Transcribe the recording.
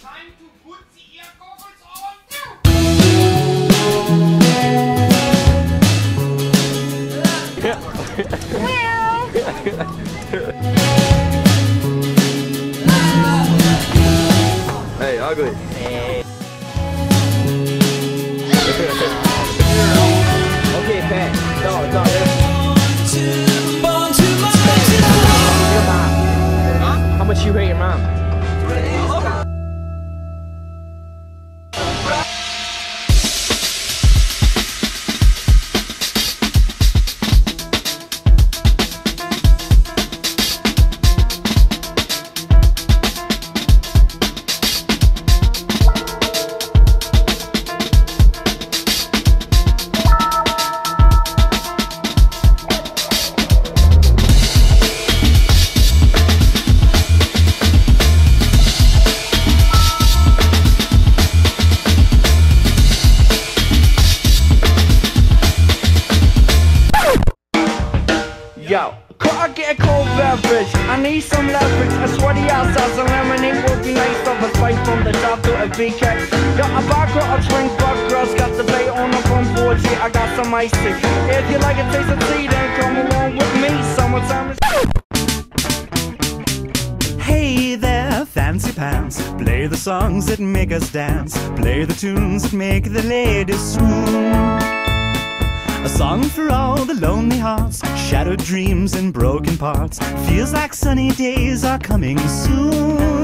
Time to put the ear goggles on. Hey, ugly. Okay, Pat. Go. How much you hate your mom? Yo, could I get a cold beverage? I need some leverage. A sweaty outside, some lemonade would be nice. Of a spice from the top to a BK. Got a vodka, a drink, but girls got the bait on the front porch. Yeah, I got some ice tea. If you like a taste of tea, then come along with me. Summertime is. Hey there, fancy pants. Play the songs that make us dance. Play the tunes that make the ladies swoon. A song for all the lonely hearts, shattered dreams and broken parts. Feels like sunny days are coming soon.